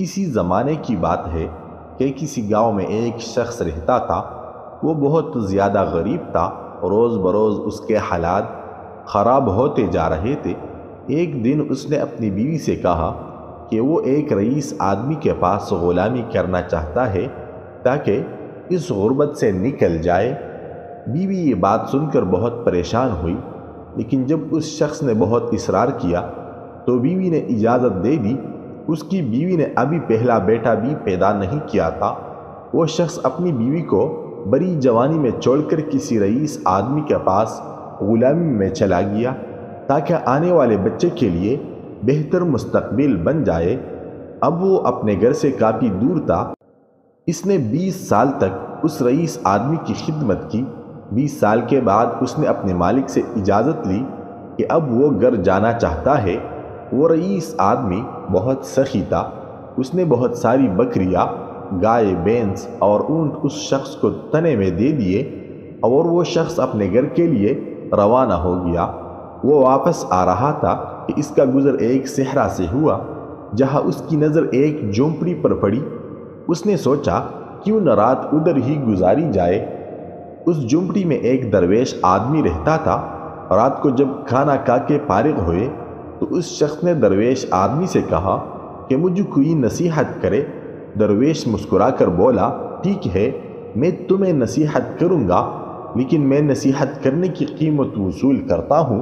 کسی زمانے کی بات ہے کہ کسی گاؤں میں ایک شخص رہتا تھا۔ وہ بہت زیادہ غریب تھا، روز بروز اس کے حالات خراب ہوتے جا رہے تھے۔ ایک دن اس نے اپنی بیوی سے کہا کہ وہ ایک رئیس آدمی کے پاس غلامی کرنا چاہتا ہے تاکہ اس غربت سے نکل جائے۔ بیوی یہ بات سن کر بہت پریشان ہوئی، لیکن جب اس شخص نے بہت اصرار کیا تو بیوی نے اجازت دے دی۔ اس کی بیوی نے ابھی پہلا بیٹا بھی پیدا نہیں کیا تھا۔ وہ شخص اپنی بیوی کو بڑی جوانی میں چھوڑ کر کسی رئیس آدمی کے پاس غلامی میں چلا گیا تاکہ آنے والے بچے کے لیے بہتر مستقبل بن جائے۔ اب وہ اپنے گھر سے کافی دور تھا۔ اس نے 20 سال تک اس رئیس آدمی کی خدمت کی۔ 20 سال کے بعد اس نے اپنے مالک سے اجازت لی کہ اب وہ گھر جانا چاہتا ہے۔ وہ رئیس آدمی بہت سخی تھا۔ اس نے بہت ساری بکریاں، گائے، بھینس اور اونٹ اس شخص کو تنے میں دے دیے اور وہ شخص اپنے گھر کے لیے روانہ ہو گیا۔ وہ واپس آ رہا تھا کہ اس کا گزر ایک صحرا سے ہوا جہاں اس کی نظر ایک جھونپڑی پر پڑی۔ اس نے سوچا کیوں نہ رات ادھر ہی گزاری جائے۔ اس جھونپڑی میں ایک درویش آدمی رہتا تھا۔ رات کو جب کھانا کھا کے فارغ ہوئے تو اس شخص نے درویش آدمی سے کہا کہ مجھے کوئی نصیحت کرے۔ درویش مسکرا کر بولا، ٹھیک ہے، میں تمہیں نصیحت کروں گا، لیکن میں نصیحت کرنے کی قیمت وصول کرتا ہوں۔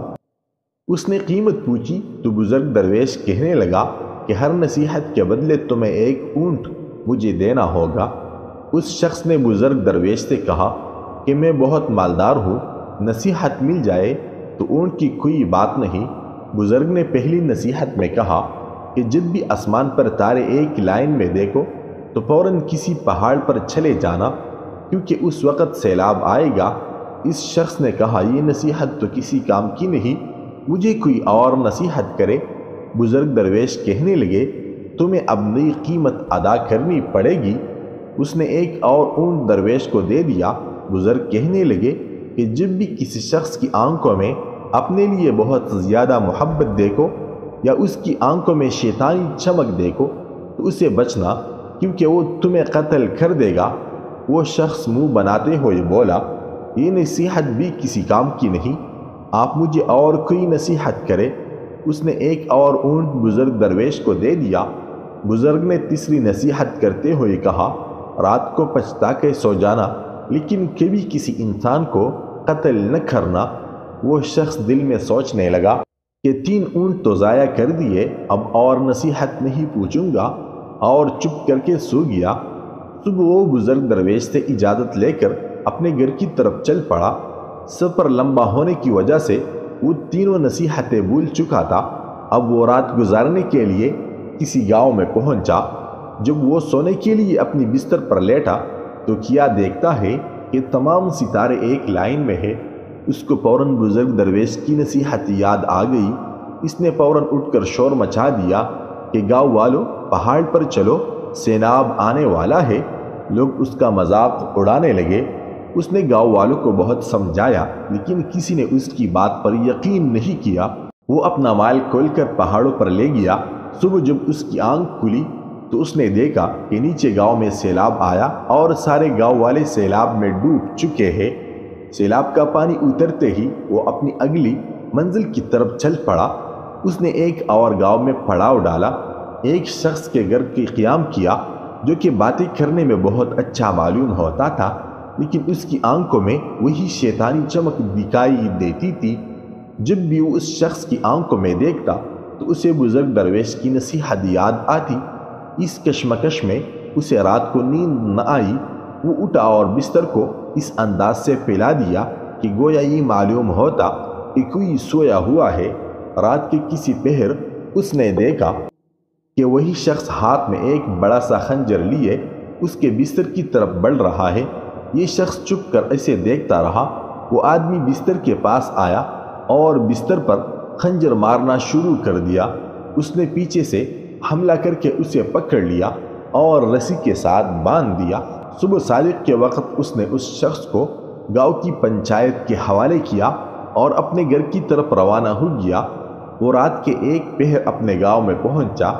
اس نے قیمت پوچھی تو بزرگ درویش کہنے لگا کہ ہر نصیحت کے بدلے تمہیں ایک اونٹ مجھے دینا ہوگا۔ اس شخص نے بزرگ درویش سے کہا کہ میں بہت مالدار ہوں، نصیحت مل جائے تو اونٹ کی کوئی بات نہیں۔ بزرگ نے پہلی نصیحت میں کہا کہ جب بھی آسمان پر تارے ایک لائن میں دیکھو تو فوراً کسی پہاڑ پر چلے جانا، کیونکہ اس وقت سیلاب آئے گا۔ اس شخص نے کہا یہ نصیحت تو کسی کام کی نہیں، مجھے کوئی اور نصیحت کرے۔ بزرگ درویش کہنے لگے تمہیں اب نئی قیمت ادا کرنی پڑے گی۔ اس نے ایک اور اونٹ درویش کو دے دیا۔ بزرگ کہنے لگے کہ جب بھی کسی شخص کی آنکھوں میں اپنے لیے بہت زیادہ محبت دیکھو یا اس کی آنکھوں میں شیطانی چمک دیکھو تو اسے بچنا، کیونکہ وہ تمہیں قتل کر دے گا۔ وہ شخص منہ بناتے ہوئے بولا، یہ نصیحت بھی کسی کام کی نہیں، آپ مجھے اور کوئی نصیحت کرے۔ اس نے ایک اور اونٹ بزرگ درویش کو دے دیا۔ بزرگ نے تیسری نصیحت کرتے ہوئے کہا، رات کو پچھتا کے سو جانا، لیکن کبھی کسی انسان کو قتل نہ کرنا۔ وہ شخص دل میں سوچنے لگا کہ 3 اونٹ تو ضائع کر دیے، اب اور نصیحت نہیں پوچھوں گا، اور چپ کر کے سو گیا۔ صبح وہ بزرگ درویش سے اجازت لے کر اپنے گھر کی طرف چل پڑا۔ سفر لمبا ہونے کی وجہ سے وہ تینوں نصیحتیں بھول چکا تھا۔ اب وہ رات گزارنے کے لیے کسی گاؤں میں پہنچا۔ جب وہ سونے کے لیے اپنی بستر پر لیٹا تو کیا دیکھتا ہے کہ تمام ستارے ایک لائن میں ہے۔ اس کو فوراً بزرگ درویش کی نصیحت یاد آ گئی۔ اس نے فوراً اٹھ کر شور مچا دیا کہ گاؤں والوں، پہاڑ پر چلو، سیلاب آنے والا ہے۔ لوگ اس کا مذاق اڑانے لگے۔ اس نے گاؤں والوں کو بہت سمجھایا، لیکن کسی نے اس کی بات پر یقین نہیں کیا۔ وہ اپنا مال کھول کر پہاڑوں پر لے گیا۔ صبح جب اس کی آنکھ کھلی تو اس نے دیکھا کہ نیچے گاؤں میں سیلاب آیا اور سارے گاؤں والے سیلاب میں ڈوب چکے ہیں۔ سیلاب کا پانی اترتے ہی وہ اپنی اگلی منزل کی طرف چل پڑا۔ اس نے ایک اور گاؤں میں پڑاؤ ڈالا۔ ایک شخص کے گھر کی قیام کیا جو کہ باتیں کرنے میں بہت اچھا معلوم ہوتا تھا، لیکن اس کی آنکھوں میں وہی شیطانی چمک دکھائی دیتی تھی۔ جب بھی وہ اس شخص کی آنکھوں میں دیکھتا تو اسے بزرگ درویش کی نصیحت یاد آتی۔ اس کشمکش میں اسے رات کو نیند نہ آئی۔ وہ اٹھا اور بستر کو اس انداز سے پھیلا دیا کہ گویا یہ معلوم ہوتا کہ کوئی سویا ہوا ہے۔ رات کے کسی پہر اس نے دیکھا کہ وہی شخص ہاتھ میں ایک بڑا سا خنجر لیے اس کے بستر کی طرف بڑھ رہا ہے۔ یہ شخص چپ کر اسے دیکھتا رہا۔ وہ آدمی بستر کے پاس آیا اور بستر پر خنجر مارنا شروع کر دیا۔ اس نے پیچھے سے حملہ کر کے اسے پکڑ لیا اور رسی کے ساتھ باندھ دیا۔ صبح صادق کے وقت اس نے اس شخص کو گاؤں کی پنچایت کے حوالے کیا اور اپنے گھر کی طرف روانہ ہو گیا۔ وہ رات کے ایک پہر اپنے گاؤں میں پہنچا۔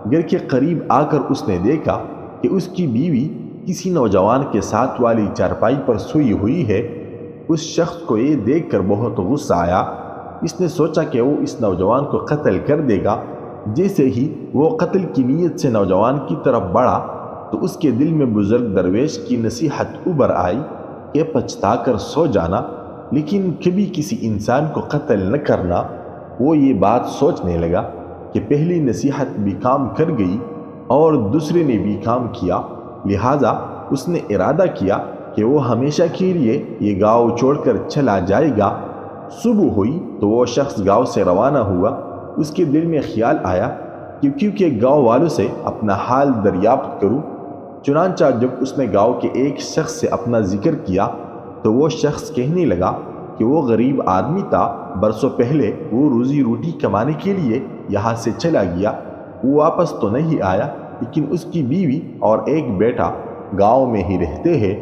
گھر کے قریب آ کر اس نے دیکھا کہ اس کی بیوی کسی نوجوان کے ساتھ والی چارپائی پر سوئی ہوئی ہے۔ اس شخص کو یہ دیکھ کر بہت غصہ آیا۔ اس نے سوچا کہ وہ اس نوجوان کو قتل کر دے گا۔ جیسے ہی وہ قتل کی نیت سے نوجوان کی طرف بڑھا تو اس کے دل میں بزرگ درویش کی نصیحت ابھر آئی کہ پچھتا کر سو جانا، لیکن کبھی کسی انسان کو قتل نہ کرنا۔ وہ یہ بات سوچنے لگا کہ پہلی نصیحت بھی کام کر گئی اور دوسرے نے بھی کام کیا، لہٰذا اس نے ارادہ کیا کہ وہ ہمیشہ کے لیے یہ گاؤں چھوڑ کر چلا جائے گا۔ صبح ہوئی تو وہ شخص گاؤں سے روانہ ہوا۔ اس کے دل میں خیال آیا کہ کیونکہ گاؤں والوں سے اپنا حال دریافت کروں۔ چنانچہ جب اس نے گاؤں کے ایک شخص سے اپنا ذکر کیا تو وہ شخص کہنے لگا کہ وہ غریب آدمی تھا، برسوں پہلے وہ روزی روٹی کمانے کے لیے یہاں سے چلا گیا، وہ واپس تو نہیں آیا، لیکن اس کی بیوی اور ایک بیٹا گاؤں میں ہی رہتے ہیں۔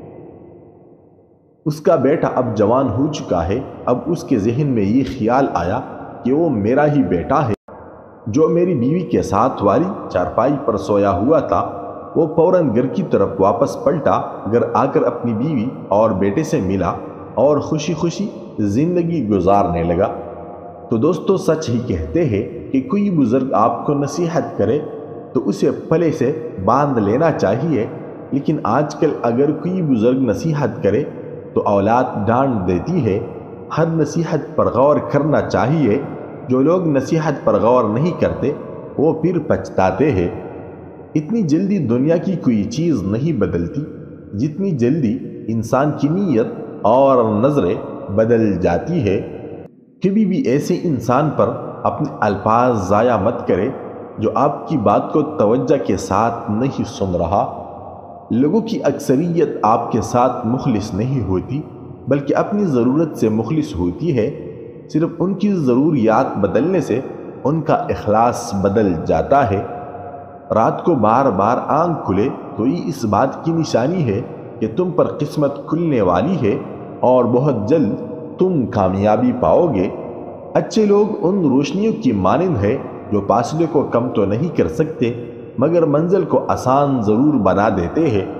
اس کا بیٹا اب جوان ہو چکا ہے۔ اب اس کے ذہن میں یہ خیال آیا کہ وہ میرا ہی بیٹا ہے جو میری بیوی کے ساتھ والی چارپائی پر سویا ہوا تھا۔ وہ فوراً گھر کی طرف واپس پلٹا، گھر آ کر اپنی بیوی اور بیٹے سے ملا اور خوشی خوشی زندگی گزارنے لگا۔ تو دوستو، سچ ہی کہتے ہیں کہ کوئی بزرگ آپ کو نصیحت کرے تو اسے پلے سے باندھ لینا چاہیے، لیکن آج کل اگر کوئی بزرگ نصیحت کرے تو اولاد ڈانٹ دیتی ہے۔ ہر نصیحت پر غور کرنا چاہیے۔ جو لوگ نصیحت پر غور نہیں کرتے وہ پھر پچھتاتے ہیں۔ اتنی جلدی دنیا کی کوئی چیز نہیں بدلتی جتنی جلدی انسان کی نیت اور نظریں بدل جاتی ہے۔ کبھی بھی ایسے انسان پر اپنے الفاظ ضائع مت کرے جو آپ کی بات کو توجہ کے ساتھ نہیں سن رہا۔ لوگوں کی اکثریت آپ کے ساتھ مخلص نہیں ہوتی بلکہ اپنی ضرورت سے مخلص ہوتی ہے۔ صرف ان کی ضروریات بدلنے سے ان کا اخلاص بدل جاتا ہے۔ رات کو بار بار آنکھ کھلے تو یہ اس بات کی نشانی ہے کہ تم پر قسمت کھلنے والی ہے اور بہت جلد تم کامیابی پاؤ گے۔ اچھے لوگ ان روشنیوں کی مانند ہے جو فاصلے کو کم تو نہیں کر سکتے مگر منزل کو آسان ضرور بنا دیتے ہیں۔